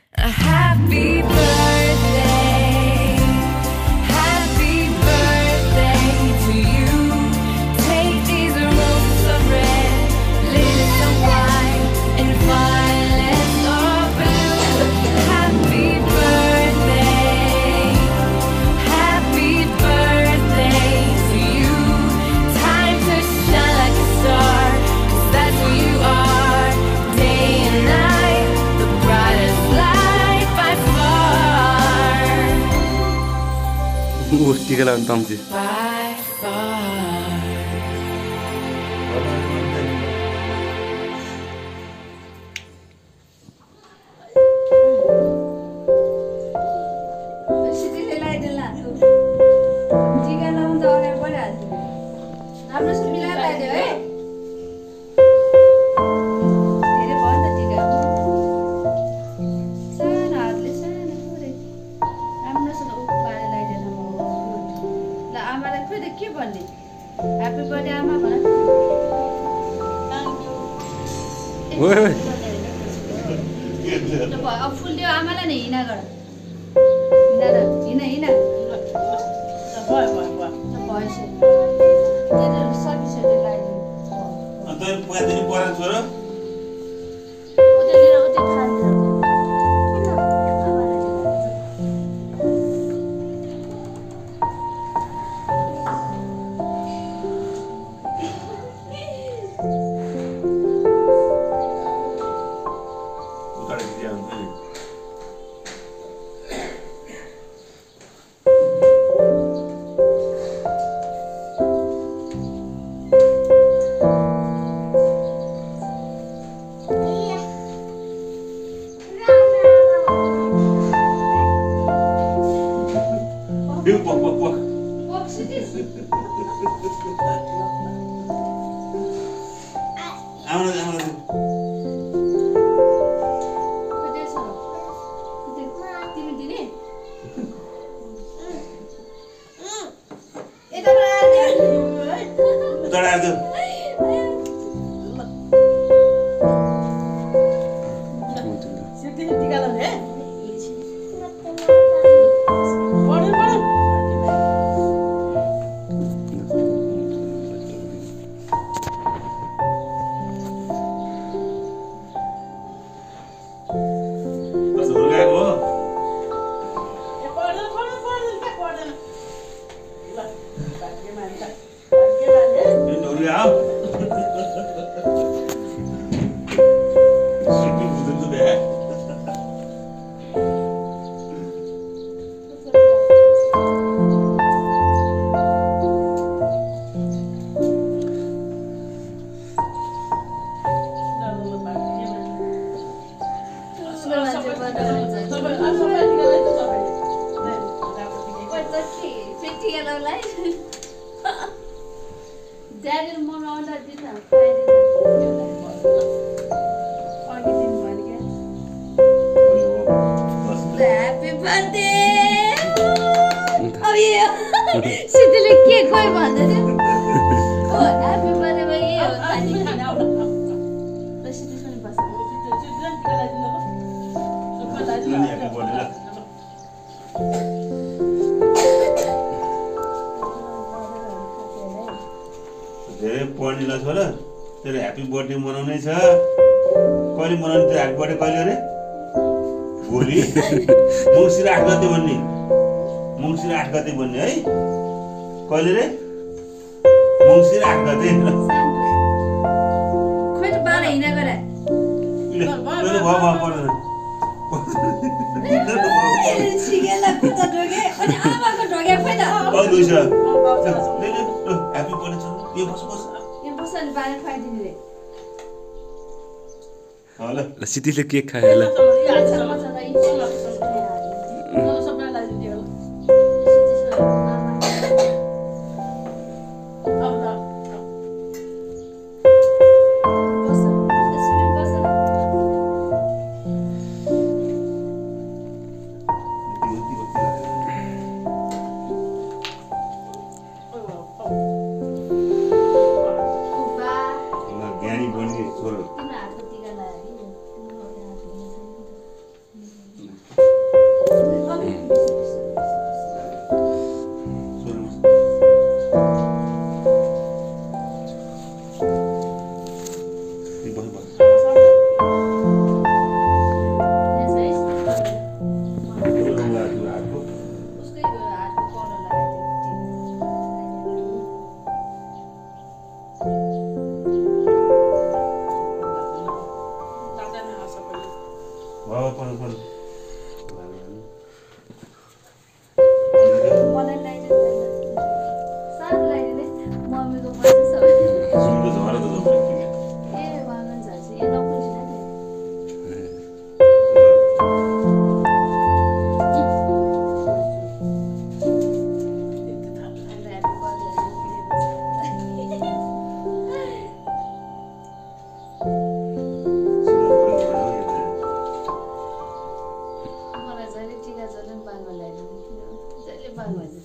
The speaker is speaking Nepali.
A happy birthday, happy birthday to you. Take these roses of red, lilies of white, and violets of blue. Happy birthday to you. Time to shine like a star, 'cause that's who you are. Day and night, the brightest light by far. टिका लगाउनु तम्सी By far. Happy birthday, Amma. ओए ओए अब फुल दियो आमालाई नै हिना गर Hina Daniel Monona did not find it. Happy birthday! Oh yeah! Sidile ke koi bhanda थियो? Oh, happy birthday भयो यो पानी खाना हो। बस त्यसमा बस। धेरै पढ्नेलाई छोरा तेरो ह्यापी बर्थडे मनाउनै छ कहिले मनाउने तेरो ह्यापी बर्थडे कहिले अरे भोलि मङ्सिर 8 गते भन्ने मङ्सिर 8 गते भन्ने है कहिले रे मङ्सिर 8 गते खोइ त बाला हिना गरे तैले भवा पर्दैन सिगेला कुता ढोगे अनि आमाको ढोगे खोइ त दुई छ ह्यापी बर्थडे छ यो बस यो बसले बाले खुवाइदिनु रे होला सिटीले केक खायो ल बाबा पढ्नु मलाई लगाइदिनु सानो लगाइदिने मम्मीको पैसा सबै सुनको झरा त जम्मै पुग्यो ए भगवान झाँसी ए नपुग्छ नि मलाई जहिले टिका जहिले बालमा लगाइदिनु जहिले बालमा